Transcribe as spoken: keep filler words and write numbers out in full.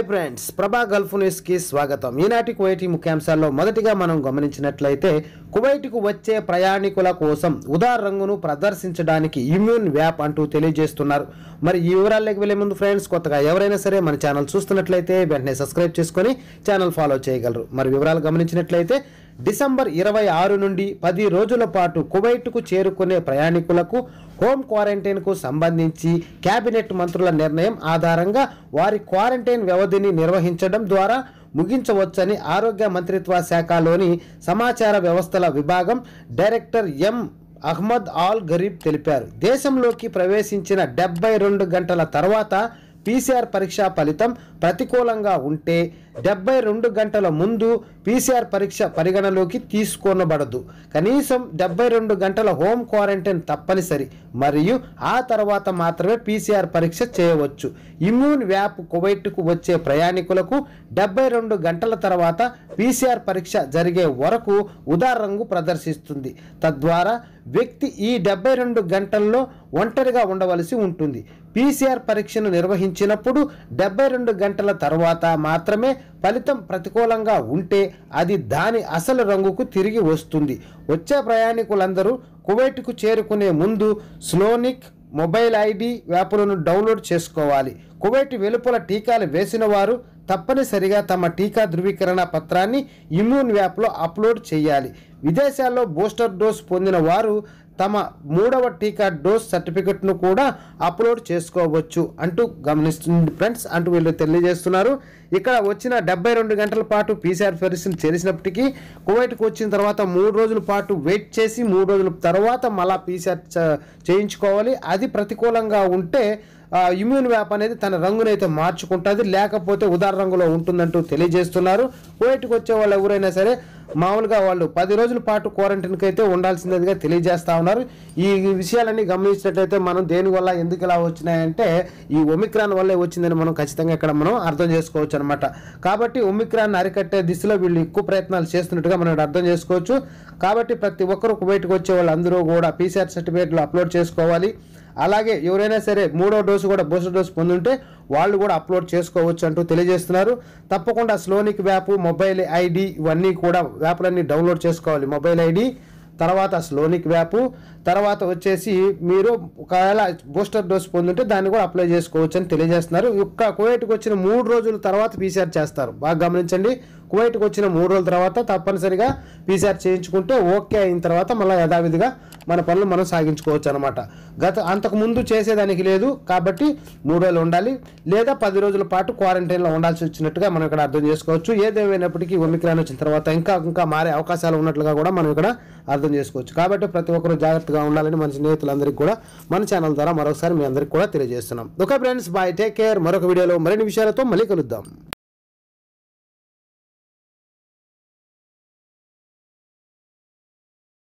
Friends, ప్రభా Gulf news కి స్వాగతం. ఈనాటి కువైటీ ముఖ్యాంశాల్లో మొదటిగా మనం గమనించినట్లయితే కువైట్కు వచ్చే ప్రయాణికుల కోసం ఉదా రంగును ప్రదర్శించడానికి ఇమ్యూన్ వ్యాప్ అంటూ తెలియజేస్తున్నారు. మరి ఈ వివరాల్లోకి వెళ్లే ముందు ఫ్రెండ్స్, కొత్తగా ఎవరైనా సరే మన ఛానల్ చూస్తున్నట్లయితే వెంటనే సబ్స్క్రైబ్ చేసుకొని ఛానల్ ఫాలో చేయగలరు. మరి వివరాలు గమనించినట్లయితే డిసెంబర్ ఇరవై ఆరు నుండి పది రోజుల పాటు కువైట్కు చేరుకునే ప్రయాణికులకు హోమ్ క్వారంటైన్కు సంబంధించి కేబినెట్ మంత్రుల నిర్ణయం ఆధారంగా వారి క్వారంటైన్ వ్యవధిని నిర్వహించడం ద్వారా ముగించవచ్చని ఆరోగ్య మంత్రిత్వ శాఖలోని సమాచార వ్యవస్థల విభాగం director M Ahmad Al Gharib తెలిపారు. దేశంలోకి ప్రవేశించిన డెబ్బై రెండు గంటల తర్వాత పీసీఆర్ పరీక్ష ఫలితం ప్రతికూలంగా ఉంటే డెబ్బై రెండు గంటల ముందు పీసీఆర్ పరీక్ష పరిగణలోకి తీసుకొనబడదు. కనీసం డెబ్బై రెండు గంటల హోమ్ క్వారంటైన్ తప్పనిసరి మరియు ఆ తర్వాత మాత్రమే పీసీఆర్ పరీక్ష చేయవచ్చు. ఇమ్యూన్ వ్యాప్ కువైట్కు వచ్చే ప్రయాణికులకు డెబ్బై రెండు గంటల తర్వాత పీసీఆర్ పరీక్ష జరిగే వరకు ఉదా రంగు ప్రదర్శిస్తుంది. తద్వారా వ్యక్తి ఈ డెబ్బై రెండు గంటల్లో ఒంటరిగా ఉండవలసి ఉంటుంది. పీసీఆర్ పరీక్షను నిర్వహించినప్పుడు డెబ్బై రెండు గంటల తర్వాత మాత్రమే ఫలితం ప్రతికూలంగా ఉంటే అది దాని అసలు రంగుకు తిరిగి వస్తుంది. వచ్చే ప్రయాణికులందరూ కువైట్కు చేరుకునే ముందు స్లోనిక్ మొబైల్ ఐడి యాప్లను డౌన్లోడ్ చేసుకోవాలి. కువైట్ వెలుపల టీకాలు వేసిన వారు తప్పనిసరిగా తమ టీకా ధృవీకరణ పత్రాన్ని ఇమ్యూన్ యాప్లో అప్లోడ్ చేయాలి. విదేశాల్లో బూస్టర్ డోస్ పొందిన వారు తమ మూడవ టీకా డోస్ సర్టిఫికెట్ను కూడా అప్లోడ్ చేసుకోవచ్చు అంటూ గమనిస్తుంది ఫ్రెండ్స్ అంటూ వీళ్ళు తెలియజేస్తున్నారు. ఇక్కడ వచ్చిన డెబ్బై రెండు గంటల పాటు పీసీఆర్ పరీక్షను చేసినప్పటికీ కువైట్కు వచ్చిన తర్వాత మూడు రోజుల పాటు వెయిట్ చేసి మూడు రోజుల తర్వాత మళ్ళా పీసీఆర్ చేయించుకోవాలి. అది ప్రతికూలంగా ఉంటే ఇమ్యూన్ వ్యాప్ అనేది తన రంగునైతే మార్చుకుంటుంది, లేకపోతే ఉదార రంగులో ఉంటుందంటూ తెలియజేస్తున్నారు. కువైట్కి వచ్చే వాళ్ళు ఎవరైనా సరే మామూలుగా వాళ్ళు పది రోజుల పాటు క్వారంటైన్కి అయితే ఉండాల్సిందిగా తెలియజేస్తా ఉన్నారు. ఈ విషయాలన్నీ గమనించినట్లయితే మనం దేనివల్ల ఎందుకు ఇలా వచ్చినాయంటే ఈ ఒమిక్రాన్ వల్లే వచ్చిందని మనం ఖచ్చితంగా ఇక్కడ మనం అర్థం చేసుకోవచ్చు అనమాట. కాబట్టి ఒమిక్రాన్ అరికట్టే దిశలో వీళ్ళు ఎక్కువ ప్రయత్నాలు చేస్తున్నట్టుగా మనం అర్థం చేసుకోవచ్చు. కాబట్టి ప్రతి ఒక్కరు కువైట్కి వచ్చే వాళ్ళు అందరూ కూడా పీసీఆర్ సర్టిఫికేట్లు అప్లోడ్ చేసుకోవాలి. అలాగే ఎవరైనా సరే మూడో డోసు కూడా బూస్టర్ డోసు పొందుంటే వాళ్ళు కూడా అప్లోడ్ చేసుకోవచ్చు అంటూ తెలియజేస్తున్నారు. తప్పకుండా స్లోనిక్ వ్యాప్, మొబైల్ ఐడి ఇవన్నీ కూడా వ్యాప్లన్నీ డౌన్లోడ్ చేసుకోవాలి. మొబైల్ ఐడి తర్వాత స్లోనిక్ వ్యాప్ తర్వాత వచ్చేసి మీరు ఒకవేళ బూస్టర్ డోస్ పొందుంటే దాన్ని కూడా అప్లై చేసుకోవచ్చు అని తెలియజేస్తున్నారు. ఒక్క కువైట్కి వచ్చిన మూడు రోజుల తర్వాత పీసీఆర్ చేస్తారు. బాగా గమనించండి, కువైట్కి వచ్చిన మూడు రోజుల తర్వాత తప్పనిసరిగా పీసీఆర్ చేయించుకుంటే ఓకే అయిన తర్వాత మళ్ళీ యథావిధిగా మన పనులు మనం సాగించుకోవచ్చు అనమాట. గత అంతకుముందు చేసేదానికి లేదు కాబట్టి మూడు రోజులు ఉండాలి లేదా పది రోజుల పాటు క్వారంటైన్లో ఉండాల్సి వచ్చినట్టుగా మనం ఇక్కడ అర్థం చేసుకోవచ్చు. ఏదేమైనప్పటికీ ఒమిక్రాన్ వచ్చిన తర్వాత ఇంకా ఇంకా మారే అవకాశాలు ఉన్నట్లుగా కూడా మనం ఇక్కడ అర్థం చేసుకోవచ్చు. కాబట్టి ప్రతి ఒక్కరు జాగ్రత్తగా ఉండాలని మన స్నేహితులందరికీ కూడా మన ఛానల్ ద్వారా మరొకసారి మీ అందరికీ కూడా తెలియజేస్తున్నాం. Okay friends, bye, take care. మరొక వీడియోలో మరిన్ని విషయాలతో మళ్ళీ కలుద్దాం.